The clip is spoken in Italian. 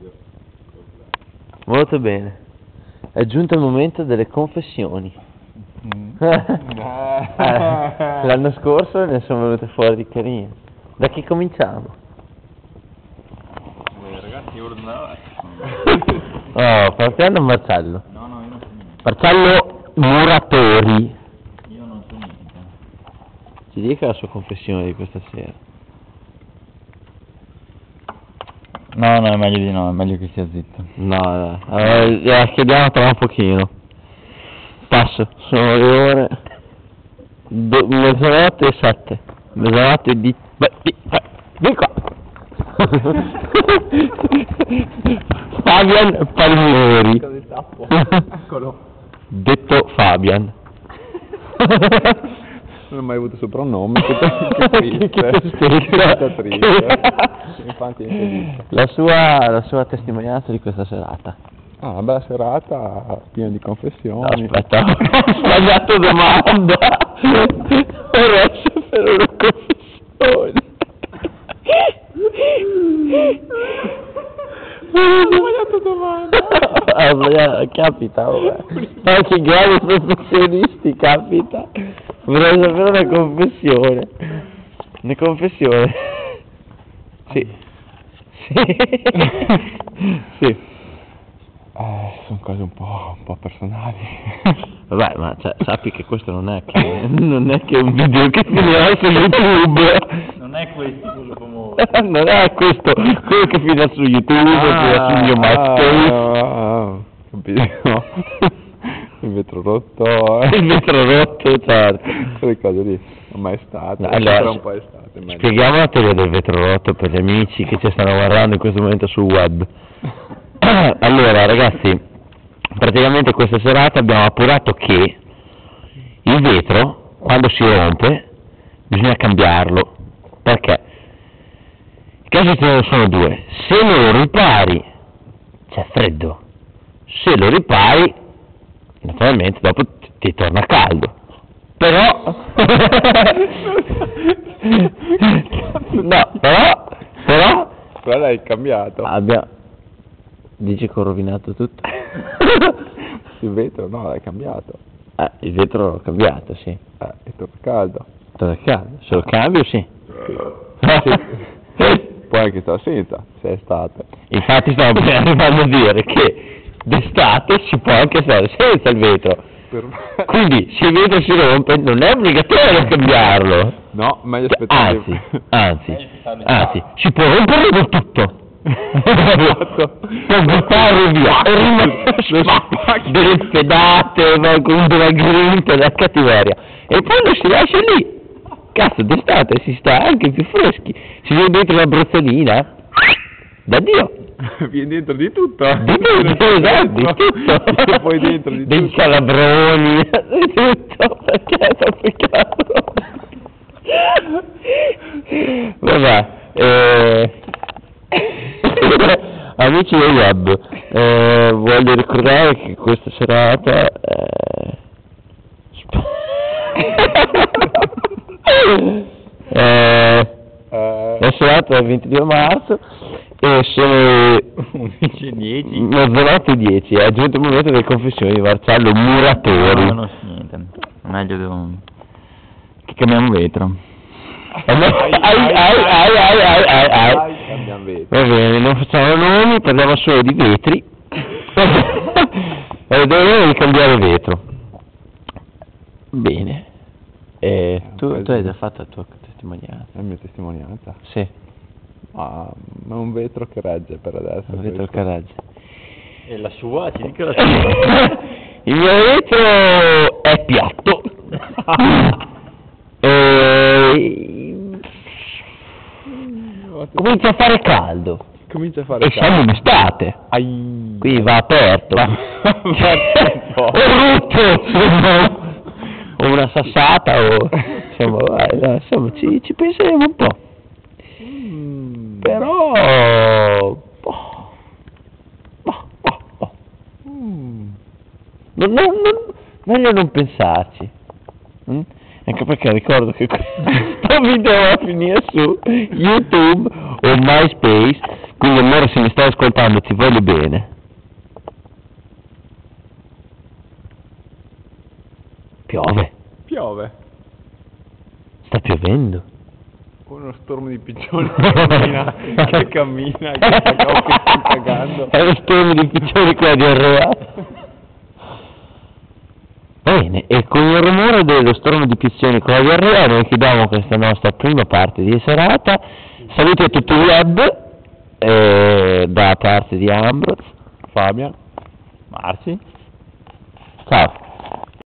Molto bene. È giunto il momento delle confessioni. L'anno scorso ne sono venute fuori di carine. Da chi cominciamo? Ragazzi, io ordinavo. Oh, partiamo da Marcello. No, io non so niente. Marcello Muratori. Io non so niente. Ci dica la sua confessione di questa sera. No, è meglio di no, è meglio che stia zitto. No, chiediamo tra un pochino. Passo, sono le ore mezzanotte e 7. Mezzanotte di... Vieni qua! Fabian Palmieri. Eccolo. Detto Fabian. Non ho mai avuto soprannome, che triste. Che triste. Infatti infelice. La sua testimonianza di questa serata. Ah, una bella serata piena di confessioni. Aspetta, ho sbagliato domanda. Adesso per una confessione. Ho sbagliato domanda. Capita, anche i grandi professionisti, capita. Vorrei sapere una confessione. Una confessione. Sì. Sì. Sono cose un po' personali. Vabbè, ma sappi che questo non è che un video che finirà su YouTube. Non è questo quello famoso. Non è questo quello che finirà su YouTube, finirà sul mio MySpace. Capito? Il vetro rotto. Il vetro rotto, certo. Quelle cose lì. Non mai state. Allora, un po' estate. spieghiamo la teoria del vetro rotto per gli amici che ci stanno guardando in questo momento sul web. Allora, ragazzi, praticamente questa serata abbiamo appurato che il vetro, quando si rompe, bisogna cambiarlo. Perché? I casi sono due. Se non lo ripari, c'è freddo. Se lo ripari, naturalmente dopo ti torna caldo. Però no, però l'hai cambiato. Dici che ho rovinato tutto? Il vetro no, l'hai cambiato. Il vetro l'ho cambiato, sì. E torna caldo. Torna caldo. Se lo cambio, sì. Puoi anche stare senza, se è estate. Infatti stavo arrivando a dire che d'estate si può anche stare senza il vetro. Quindi se il vetro si rompe non è obbligatorio cambiarlo. No, meglio aspettare. Anzi, si può rompere del tutto. Per buttare via delle pedate, comunque una grinta, la cattiveria. E poi lo si lascia lì. Cazzo, d'estate si sta anche più freschi. Si viene dentro la brozzolina. Da Dio. Vieni dentro di tutto. Di tutto. Poi dentro di dei tutto. calabroni, di tutto, perché è trafficato. Vabbè, amici del web, voglio ricordare che questa serata la serata del 22 marzo e sono 11:10. mezzanotte 10, è giunto il momento delle confessioni di Marcello Muratori. No, non so niente. Meglio che cambiamo vetro. Cambiamo vetro. Va bene, non facciamo nomi, parliamo solo di vetri. Dovevo cambiare vetro. Bene. Tu hai già fatto la tua testimonianza? La mia testimonianza? Sì. Ma è un vetro che regge per adesso. Un vetro che regge. E la sua? Ci dica la sua. Il mio vetro è piatto. Comincia a fare caldo. E siamo in estate. Qui va aperto. O rotto. O una sassata o insomma ci penseremo un po'. Però meglio non pensarci. Anche perché ricordo che questo video va a finire su YouTube o MySpace Quindi amore, se mi stai ascoltando ti voglio bene. Piove. Piove. Sta piovendo. Uno stormo di piccioni che cammina, che sta cagando. È lo stormo di piccioni con la diarrea. Bene, e con il rumore dello stormo di piccioni con la diarrea noi chiudiamo questa nostra prima parte di serata. Saluti a tutto il web da parte di Ambrose, Fabian, Marci. ciao.